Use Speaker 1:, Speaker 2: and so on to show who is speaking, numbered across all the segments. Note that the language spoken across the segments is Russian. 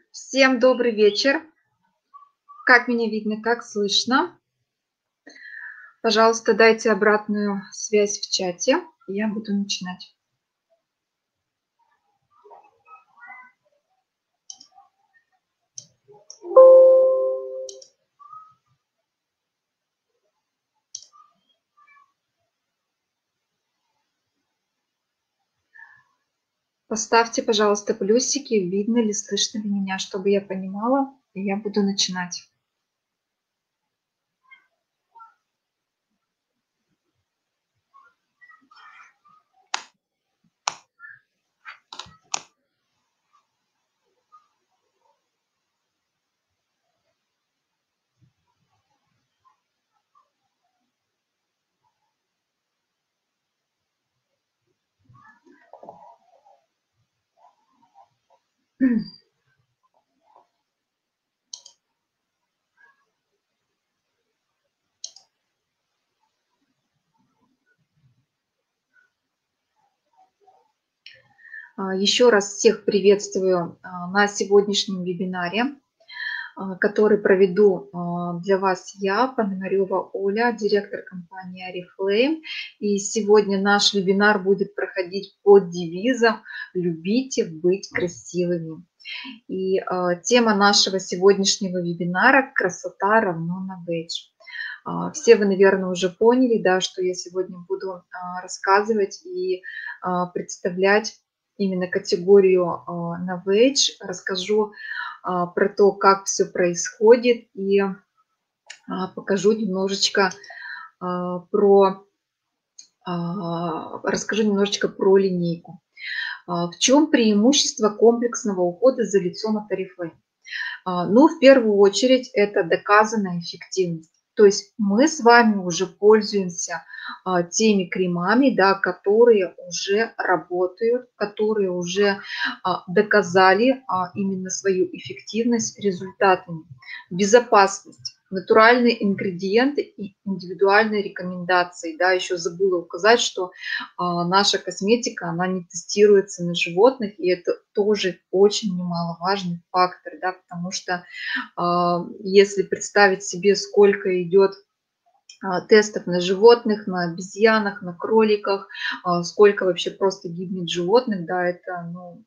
Speaker 1: Всем добрый вечер. Как меня видно, как слышно? Пожалуйста, дайте обратную связь в чате. Я буду начинать. Поставьте, пожалуйста, плюсики, видно ли, слышно ли меня, чтобы я понимала, и я буду начинать. Еще раз всех приветствую на сегодняшнем вебинаре, который проведу для вас я, Пономарева Оля, директор компании Oriflame. И сегодня наш вебинар будет проходить под девизом «Любите быть красивыми». И тема нашего сегодняшнего вебинара «Красота равно Novage». Все вы, наверное, уже поняли, да, что я сегодня буду рассказывать и представлять именно категорию Novage. Расскажу про то, как все происходит, и покажу немножечко расскажу немножечко про линейку. В чем преимущество комплексного ухода за лицом от Oriflame? Ну, в первую очередь, это доказанная эффективность. То есть мы с вами уже пользуемся теми кремами, да, которые уже работают, которые уже доказали именно свою эффективность результатами. Безопасность, натуральные ингредиенты и индивидуальные рекомендации. Да, еще забыла указать, что наша косметика, она не тестируется на животных, и это тоже очень немаловажный фактор, да, потому что если представить себе, сколько идет тестов на животных, на обезьянах, на кроликах, сколько вообще просто гибнет животных, да, это, ну,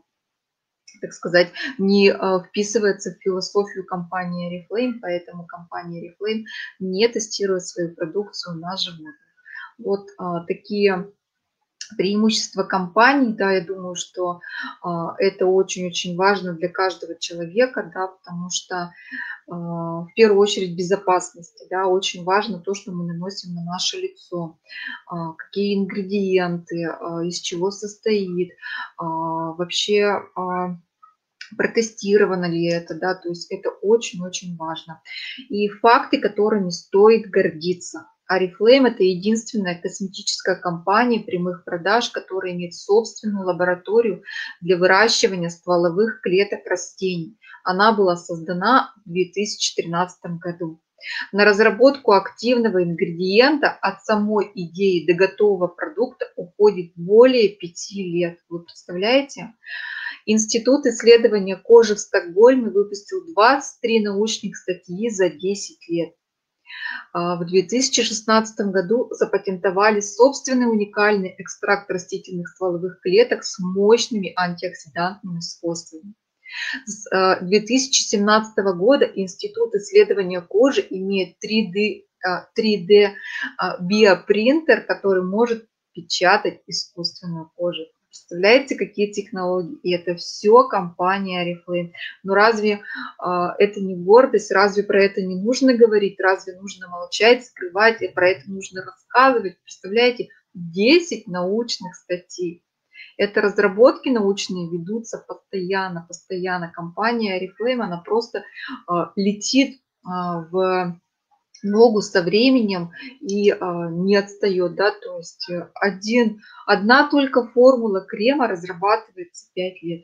Speaker 1: так сказать, не вписывается в философию компании Oriflame, поэтому компания Oriflame не тестирует свою продукцию на животных. Вот такие преимущества компании, да, я думаю, что это очень-очень важно для каждого человека, да, потому что в первую очередь безопасности, да, очень важно то, что мы наносим на наше лицо, какие ингредиенты, из чего состоит, вообще протестировано ли это, да, то есть это очень-очень важно. И факты, которыми стоит гордиться. Oriflame – это единственная косметическая компания прямых продаж, которая имеет собственную лабораторию для выращивания стволовых клеток растений. Она была создана в 2013 году. На разработку активного ингредиента от самой идеи до готового продукта уходит более 5 лет. Вы представляете? Институт исследования кожи в Стокгольме выпустил 23 научных статьи за 10 лет. В 2016 году запатентовали собственный уникальный экстракт растительных стволовых клеток с мощными антиоксидантными свойствами. С 2017 года Институт исследования кожи имеет 3D биопринтер, который может печатать искусственную кожу. Представляете, какие технологии? И это все компания Oriflame. Но разве это не гордость? Разве про это не нужно говорить? Разве нужно молчать, скрывать? И про это нужно рассказывать? Представляете, 10 научных статей. Это разработки научные ведутся постоянно, постоянно. Компания Oriflame, она просто летит в ногу со временем и не отстает, да, то есть одна только формула крема разрабатывается 5 лет.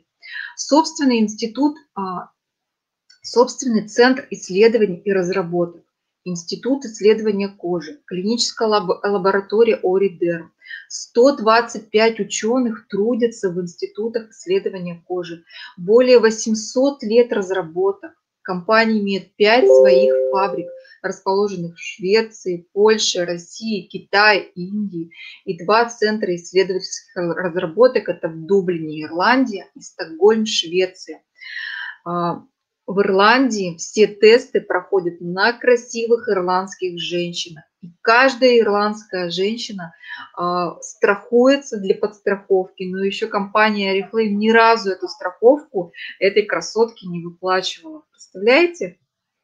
Speaker 1: Собственный институт, собственный центр исследований и разработок. Институт исследования кожи, клиническая лаборатория Оридерм. 125 ученых трудятся в институтах исследования кожи. Более 800 лет разработок. Компания имеет 5 своих фабрик, расположенных в Швеции, Польше, России, Китае, Индии, и 2 центра исследовательских разработок. Это в Дублине, Ирландия, и Стокгольм, Швеция. В Ирландии все тесты проходят на красивых ирландских женщинах. И каждая ирландская женщина страхуется для подстраховки. Но еще компания Oriflame ни разу эту страховку этой красотке не выплачивала. Представляете,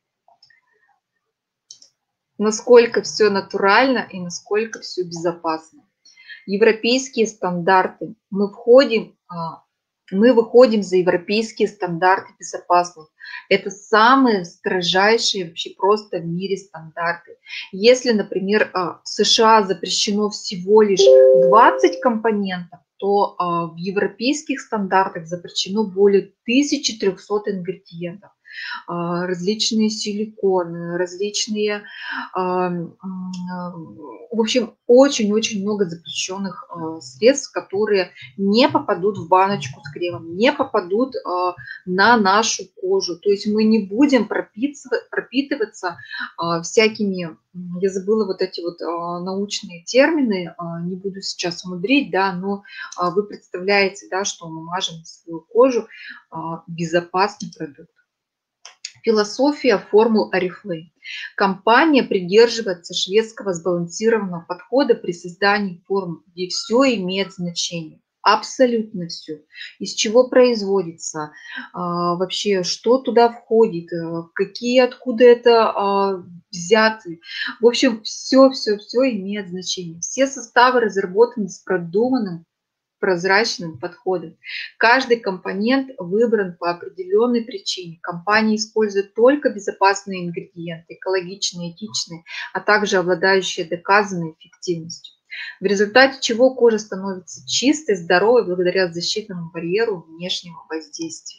Speaker 1: насколько все натурально и насколько все безопасно. Европейские стандарты. Мы выходим за европейские стандарты безопасности. Это самые строжайшие вообще просто в мире стандарты. Если, например, в США запрещено всего лишь 20 компонентов, то в европейских стандартах запрещено более 1300 ингредиентов. Различные силиконы, различные, в общем, очень-очень много запрещенных средств, которые не попадут в баночку с кремом, не попадут на нашу кожу. То есть мы не будем пропитываться всякими, я забыла вот эти вот научные термины, не буду сейчас мудрить, да, но вы представляете, да, что мы мажем свою кожу безопасный продукт. Философия формул Oriflame. Компания придерживается шведского сбалансированного подхода при создании формул, где все имеет значение. Абсолютно все. Из чего производится, вообще, что туда входит, какие, откуда это взяты. В общем, все имеет значение. Все составы разработаны с продуманным прозрачным подходом. Каждый компонент выбран по определенной причине. Компания использует только безопасные ингредиенты, экологичные, этичные, а также обладающие доказанной эффективностью. В результате чего кожа становится чистой, здоровой благодаря защитному барьеру внешнего воздействия.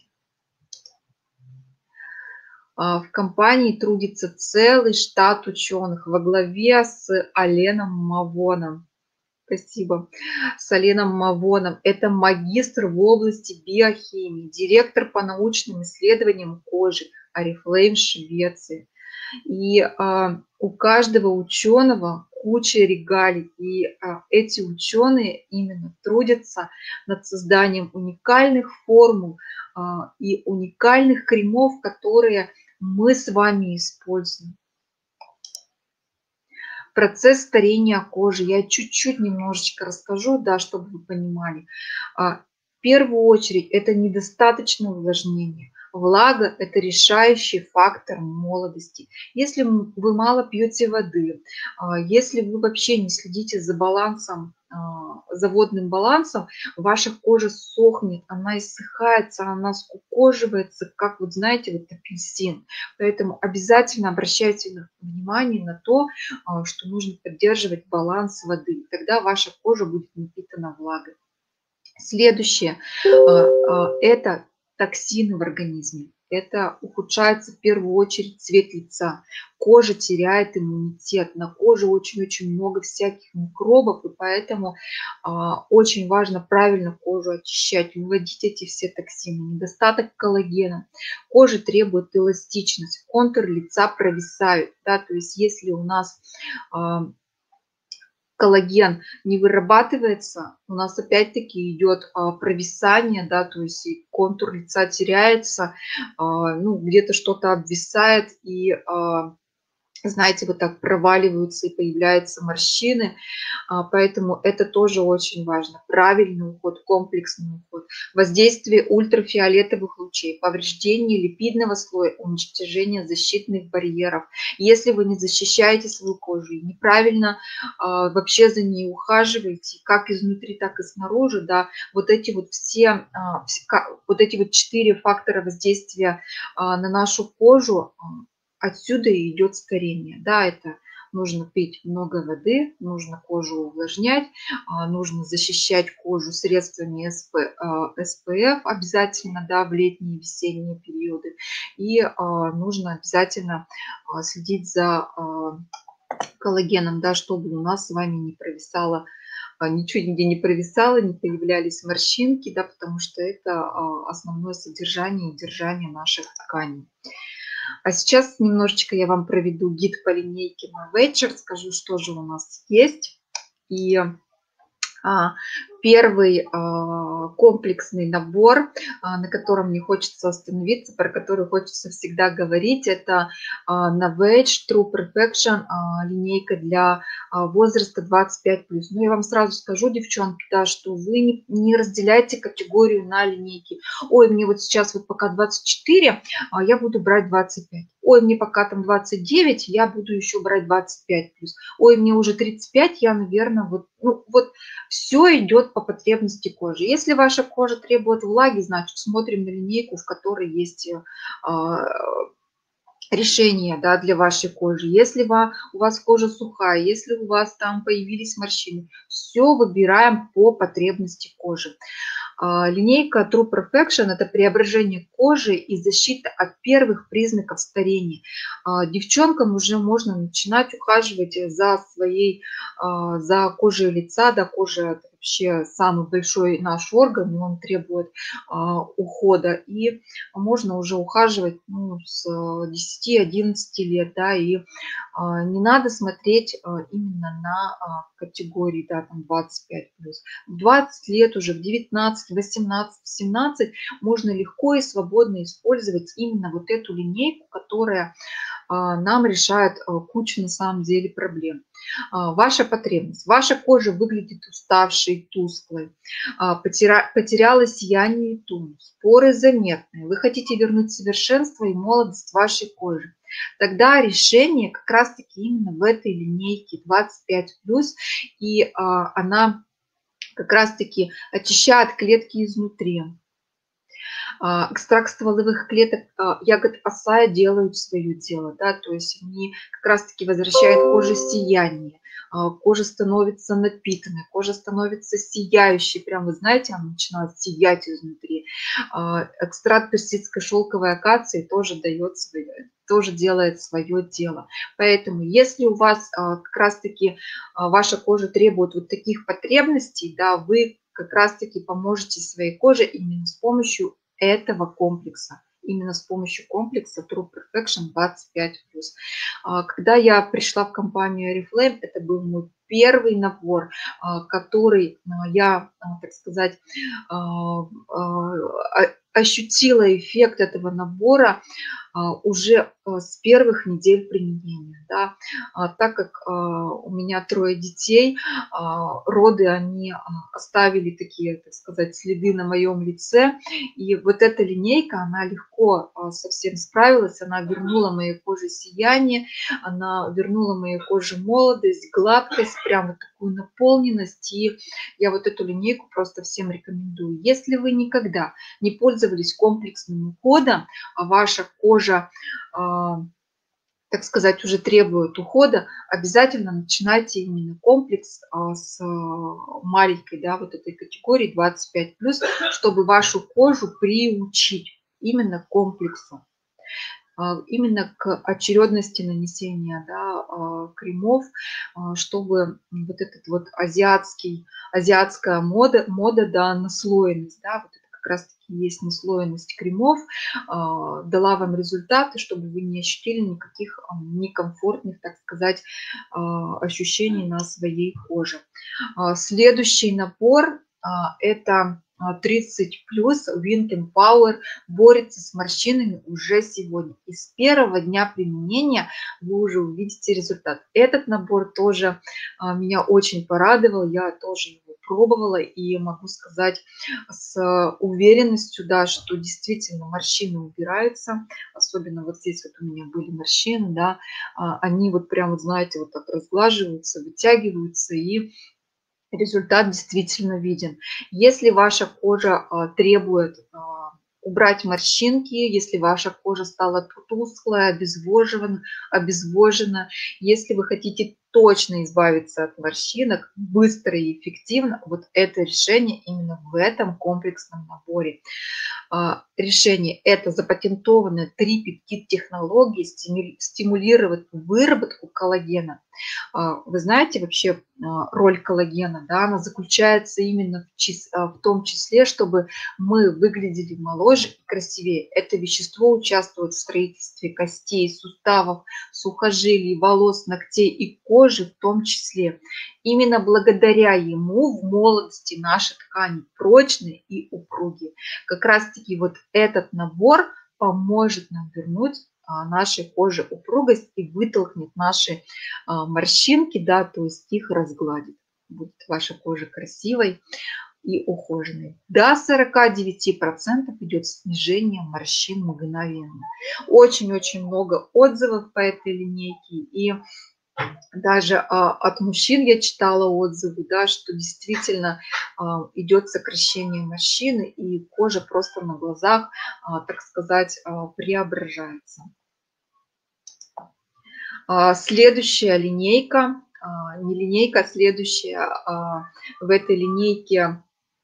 Speaker 1: В компании трудится целый штат ученых во главе с Аленом Мавоном. Спасибо. С Аленом Мавоном. Это магистр в области биохимии, директор по научным исследованиям кожи Oriflame Швеции. И у каждого ученого куча регалий. И эти ученые именно трудятся над созданием уникальных формул и уникальных кремов, которые мы с вами используем. Процесс старения кожи. Я чуть-чуть немножечко расскажу, да, чтобы вы понимали. В первую очередь это недостаточное увлажнение. Влага – это решающий фактор молодости. Если вы мало пьете воды, если вы вообще не следите за балансом, за водным балансом, ваша кожа сохнет, она иссыхается, она скукоживается, как вот знаете, вот апельсин. Поэтому обязательно обращайте внимание на то, что нужно поддерживать баланс воды. Тогда ваша кожа будет напитана влагой. Следующее – это токсины в организме. Это ухудшается в первую очередь цвет лица. Кожа теряет иммунитет. На коже очень-очень много всяких микробов, и поэтому очень важно правильно кожу очищать, выводить эти все токсины. Недостаток коллагена. Кожа требует эластичность. Контур лица провисают. Да, то есть если у нас коллаген не вырабатывается, у нас опять-таки идет провисание, да, то есть контур лица теряется, ну, где-то что-то обвисает, и знаете, вот так проваливаются и появляются морщины, поэтому это тоже очень важно. Правильный уход, комплексный уход, воздействие ультрафиолетовых лучей, повреждение липидного слоя, уничтожение защитных барьеров. Если вы не защищаете свою кожу и неправильно вообще за ней ухаживаете, как изнутри, так и снаружи, да, вот эти вот все, вот эти вот 4 фактора воздействия на нашу кожу, отсюда и идет старение. Да, это нужно пить много воды, нужно кожу увлажнять, нужно защищать кожу средствами SPF обязательно, да, в летние и весенние периоды. И нужно обязательно следить за коллагеном, да, чтобы у нас с вами не провисало, ничего нигде не провисало, не появлялись морщинки, да, потому что это основное содержание и держание наших тканей. А сейчас немножечко я вам проведу гид по линейке Novage, скажу, что же у нас есть. И первый комплексный набор, на котором мне хочется остановиться, про который хочется всегда говорить, это Novage True Perfection, линейка для возраста 25+. Ну, я вам сразу скажу, девчонки, да, что вы не разделяйте категорию на линейки. Ой, мне вот сейчас вот пока 24, я буду брать 25. Ой, мне пока там 29, я буду еще брать 25+. Ой, мне уже 35, я, наверное, вот все идет по потребности кожи. Если ваша кожа требует влаги, значит, смотрим на линейку, в которой есть решение, да, для вашей кожи. Если у вас кожа сухая, если у вас там появились морщины, все выбираем по потребности кожи. Линейка True Perfection – это преображение кожи и защита от первых признаков старения. Девчонкам уже можно начинать ухаживать за кожей лица. Да, кожа – это вообще самый большой наш орган, и он требует ухода. И можно уже ухаживать с 10-11 лет, да, и не надо смотреть именно на категории, да, там 25+. В 20 лет уже, в 19, 18, 17 можно легко и свободно использовать именно вот эту линейку, которая нам решает кучу на самом деле проблем. Ваша потребность. Ваша кожа выглядит уставшей, тусклой, потеряла сияние и тонус, поры заметные. Вы хотите вернуть совершенство и молодость вашей кожи. Тогда решение как раз-таки именно в этой линейке 25+, и она как раз-таки очищает клетки изнутри. Экстракт стволовых клеток ягод асая делают свое дело, да, то есть они как раз-таки возвращают коже сияние, кожа становится напитанной, кожа становится сияющей, прям, вы знаете, она начинает сиять изнутри. Экстракт персидской шелковой акации тоже делает свое дело. Поэтому, если у вас как раз-таки ваша кожа требует вот таких потребностей, да, вы как раз-таки поможете своей коже именно с помощью этого комплекса, именно с помощью комплекса True Perfection 25+. Когда я пришла в компанию Oriflame, это был мой первый набор, который я, так сказать, ощутила эффект этого набора уже с первых недель применения. Да. Так как у меня 3 детей, роды, они оставили такие, так сказать, следы на моем лице. И вот эта линейка, она легко совсем справилась, она вернула моей коже сияние, она вернула моей коже молодость, гладкость, прямо такую наполненность. И я вот эту линейку просто всем рекомендую. Если вы никогда не пользовались комплексным уходом, а ваша кожа, так сказать, уже требует ухода, обязательно начинайте именно комплекс с маленькой, да, вот этой категории 25+, чтобы вашу кожу приучить именно к комплексу, именно к очередности нанесения, да, кремов, чтобы вот этот вот азиатская мода, да, наслоенность, да, вот это как раз-таки есть наслоенность кремов, дала вам результаты, чтобы вы не ощутили никаких некомфортных, так сказать, ощущений на своей коже. Следующий набор это 30+, Wind Empower борется с морщинами уже сегодня. И с первого дня применения вы уже увидите результат. Этот набор тоже меня очень порадовал, я тоже его пробовала и могу сказать с уверенностью, да, что действительно морщины убираются, особенно вот здесь вот у меня были морщины, да, они вот прям, вот знаете, вот так разглаживаются, вытягиваются, и результат действительно виден. Если ваша кожа требует убрать морщинки, если ваша кожа стала тусклая, обезвожена. Если вы хотите точно избавиться от морщинок быстро и эффективно, вот это решение именно в этом комплексном наборе. Решение это запатентованные 3 пептид-технологии стимулировать выработку коллагена. Вы знаете вообще роль коллагена, да, она заключается именно в том числе, чтобы мы выглядели моложе и красивее. Это вещество участвует в строительстве костей, суставов, сухожилий, волос, ногтей и кожи в том числе. Именно благодаря ему в молодости наши ткани прочные и упругие. Как раз-таки вот этот набор поможет нам вернуть нашей коже упругость и вытолкнет наши морщинки, да, то есть их разгладит. Будет ваша кожа красивой и ухоженной. До 49% идет снижение морщин мгновенно. Очень-очень много отзывов по этой линейке, и даже от мужчин я читала отзывы, да, что действительно идет сокращение морщины, и кожа просто на глазах, так сказать, преображается. Следующая линейка, не линейка, следующая в этой линейке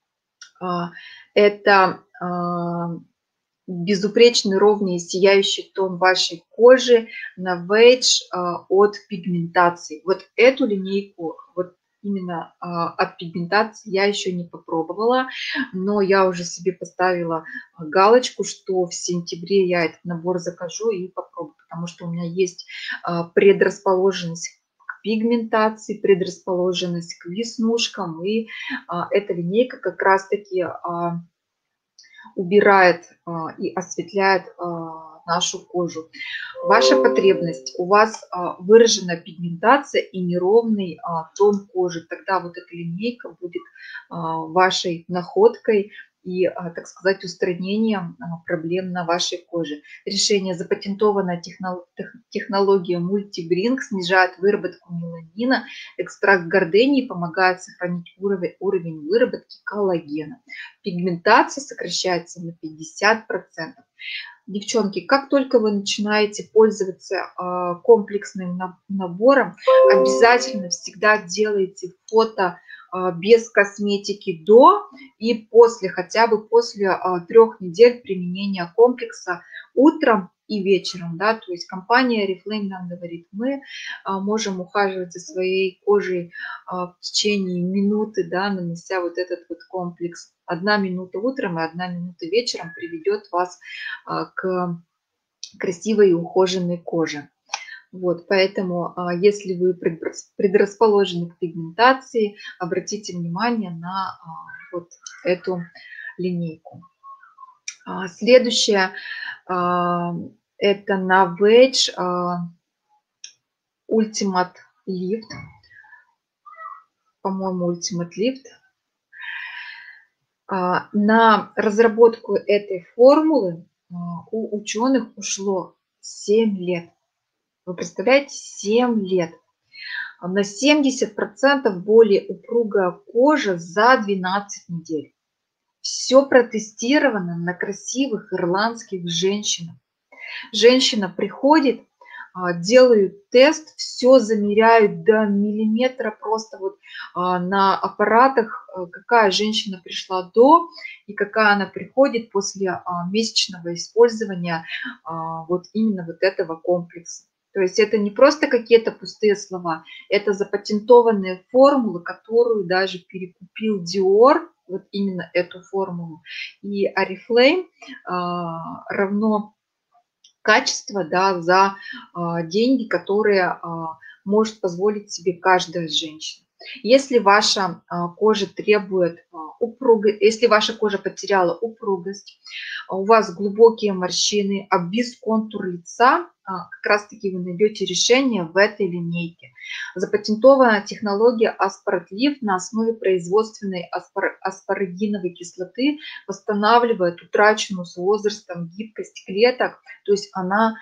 Speaker 1: это безупречный, ровный и сияющий тон вашей кожи на Novage от пигментации. Вот эту линейку, вот именно от пигментации я еще не попробовала, но я уже себе поставила галочку, что в сентябре я этот набор закажу и попробую, потому что у меня есть предрасположенность к пигментации, предрасположенность к веснушкам, и эта линейка как раз-таки убирает и осветляет нашу кожу. Ваша потребность, у вас выражена пигментация и неровный тон кожи, тогда вот эта линейка будет вашей находкой и, так сказать, устранением проблем на вашей коже. Решение: запатентованная технология Multi-Bring снижает выработку меланина, экстракт гордении помогает сохранить уровень выработки коллагена. Пигментация сокращается на 50%. Девчонки, как только вы начинаете пользоваться комплексным набором, обязательно всегда делайте фото без косметики до и после, хотя бы после 3 недель применения комплекса утром и вечером, да, то есть компания Oriflame нам говорит, мы можем ухаживать за своей кожей в течение минуты, да, нанося вот этот вот комплекс. 1 минута утром и 1 минута вечером приведет вас к красивой и ухоженной коже. Вот, поэтому, если вы предрасположены к пигментации, обратите внимание на вот эту линейку. Следующее это Novage Ultimate Lift. По-моему, Ultimate Lift. На разработку этой формулы у ученых ушло 7 лет. Вы представляете, 7 лет. На 70% более упругая кожа за 12 недель. Все протестировано на красивых ирландских женщинах. Женщина приходит, делают тест, все замеряют до миллиметра, просто вот на аппаратах, какая женщина пришла до и какая она приходит после месячного использования вот именно вот этого комплекса. То есть это не просто какие-то пустые слова, это запатентованные формулы, которую даже перекупил Dior, вот именно эту формулу. И Oriflame равно качество, да, за деньги, которые может позволить себе каждая женщина. Если ваша кожа требует если ваша кожа потеряла упругость, у вас глубокие морщины, обвис контур лица, как раз таки вы найдете решение в этой линейке. Запатентована технология Aspart Lift на основе производственной аспарагиновой кислоты восстанавливает утраченную с возрастом гибкость клеток, то есть она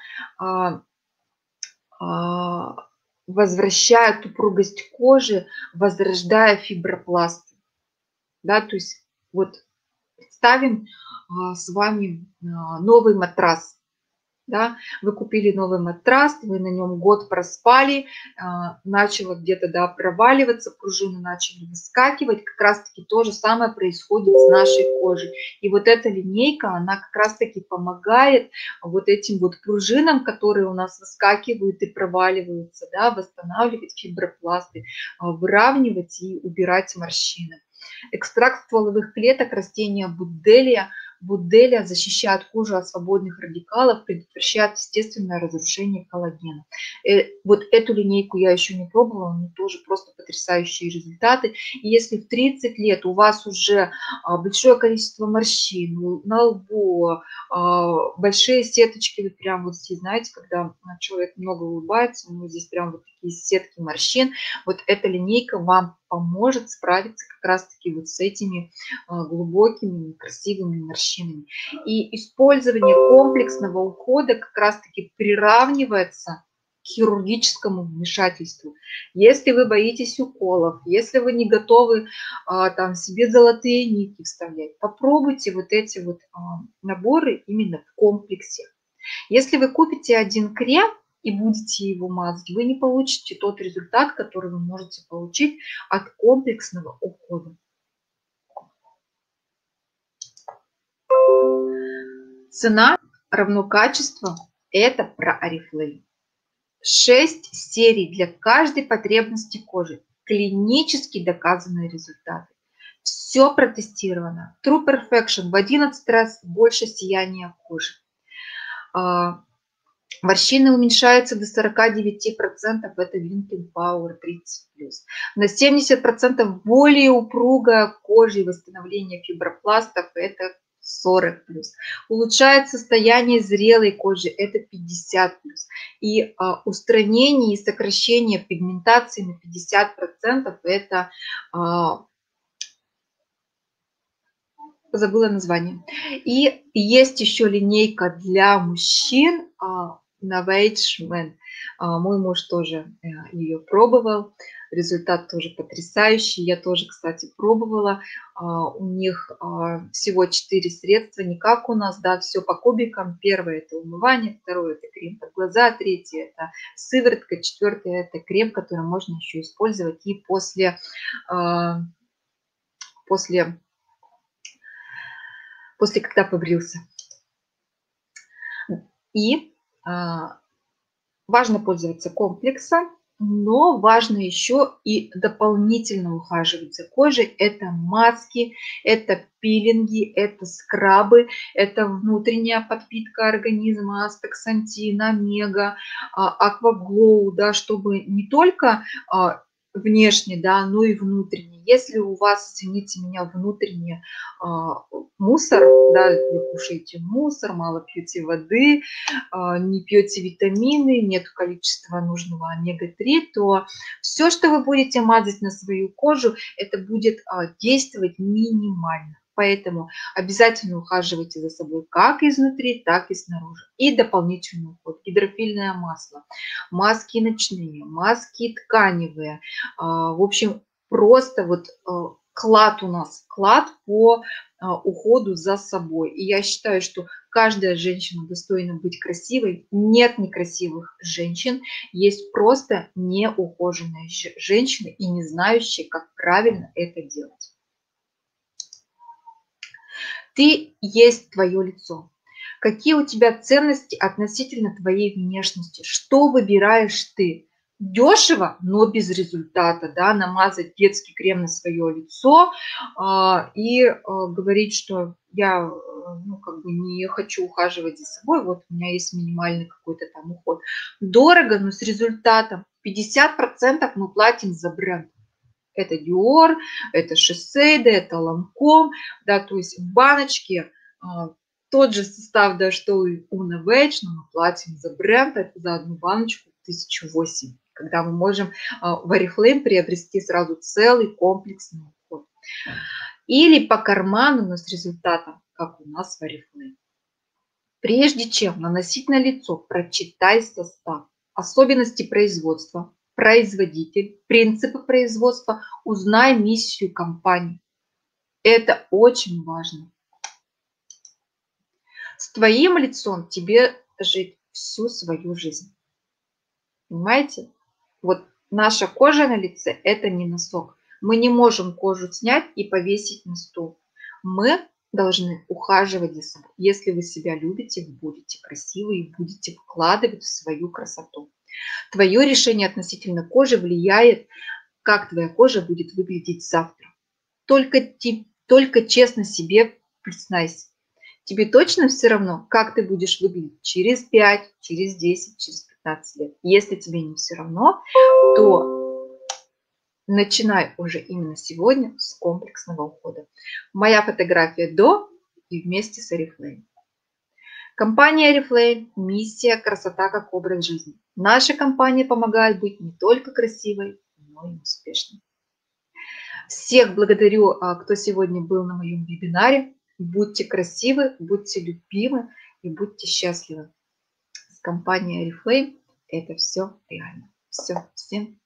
Speaker 1: возвращает упругость кожи, возрождая фибропласты. Да, то есть вот представим с вами новый матрас. Да, вы купили новый матрас, вы на нем год проспали, начало где-то, да, проваливаться, пружины начали выскакивать. Как раз-таки то же самое происходит с нашей кожей. И вот эта линейка, она как раз-таки помогает вот этим вот пружинам, которые у нас выскакивают и проваливаются, да, восстанавливать фибропласты, выравнивать и убирать морщины. Экстракт стволовых клеток растения Будделия. Будделия защищает кожу от свободных радикалов, предотвращает естественное разрушение коллагена. Вот эту линейку я еще не пробовала, но тоже просто потрясающие результаты. И если в 30 лет у вас уже большое количество морщин на лбу, большие сеточки, вот прям вот здесь, знаете, когда человек много улыбается, у него здесь прям вот такие сетки морщин, вот эта линейка вам поможет справиться как раз-таки вот с этими глубокими, красивыми морщинами. И использование комплексного ухода как раз-таки приравнивается к хирургическому вмешательству. Если вы боитесь уколов, если вы не готовы там себе золотые нити вставлять, попробуйте вот эти вот наборы именно в комплексе. Если вы купите один крем и будете его мазать, вы не получите тот результат, который вы можете получить от комплексного ухода. Цена равно качество – это про Oriflame. 6 серий для каждой потребности кожи. Клинически доказанные результаты. Все протестировано. True Perfection в 11 раз больше сияния кожи. Морщины уменьшаются до 49%, это Wrinkling Power 30+. На 70% более упругая кожа и восстановление фибропластов, это 40+. Улучшает состояние зрелой кожи, это 50+. И устранение и сокращение пигментации на 50%, это... забыла название. И есть еще линейка для мужчин Novage Men. Мой муж тоже ее пробовал. Результат тоже потрясающий. Я тоже, кстати, пробовала. У них всего 4 средства, не как у нас, да, все по кубикам. Первое – это умывание, второе – это крем под глаза, третье – это сыворотка, четвертое – это крем, который можно еще использовать и после когда побрился. И важно пользоваться комплексом, но важно еще и дополнительно ухаживать за кожей. Это маски, это пилинги, это скрабы, это внутренняя подпитка организма, астаксантин, омега, акваглоу, да, чтобы не только внешне, да, но и внутренне. Если у вас, извините меня, внутренне мусор, да, вы кушаете мусор, мало пьете воды, не пьете витамины, нет количества нужного омега-3, то все, что вы будете мазать на свою кожу, это будет действовать минимально. Поэтому обязательно ухаживайте за собой как изнутри, так и снаружи. И дополнительный уход. Гидрофильное масло, маски ночные, маски тканевые. В общем, просто вот клад у нас, клад по уходу за собой. И я считаю, что каждая женщина достойна быть красивой. Нет некрасивых женщин, есть просто неухоженные женщины и не знающие, как правильно это делать. Ты есть твое лицо. Какие у тебя ценности относительно твоей внешности? Что выбираешь ты? Дешево, но без результата, да, намазать детский крем на свое лицо и говорить, что я не хочу ухаживать за собой, вот у меня есть минимальный какой-то там уход. Дорого, но с результатом. 50% мы платим за бренд. Это Dior, это Shiseido, это Lancome, да, то есть в баночке тот же состав, да, что и у Novage, но мы платим за бренд, это за одну баночку 1008, когда мы можем в Oriflame приобрести сразу целый комплексный уход. Или по карману, но с результатом, как у нас в Oriflame. Прежде чем наносить на лицо, прочитай состав, особенности производства, производитель, принципы производства, узнай миссию компании. Это очень важно. С твоим лицом тебе жить всю свою жизнь. Понимаете? Вот наша кожа на лице – это не носок. Мы не можем кожу снять и повесить на стул. Мы должны ухаживать за собой. Если вы себя любите, вы будете красивы и будете вкладывать в свою красоту. Твое решение относительно кожи влияет, как твоя кожа будет выглядеть завтра. Только честно себе признайся. Тебе точно все равно, как ты будешь выглядеть через 5, через 10, через 15 лет. Если тебе не все равно, то начинай уже именно сегодня с комплексного ухода. Моя фотография до и вместе с Oriflame. Компания Oriflame – миссия «Красота как образ жизни». Наша компания помогает быть не только красивой, но и успешной. Всех благодарю, кто сегодня был на моем вебинаре. Будьте красивы, будьте любимы и будьте счастливы. С компанией Oriflame это все реально. Все, всем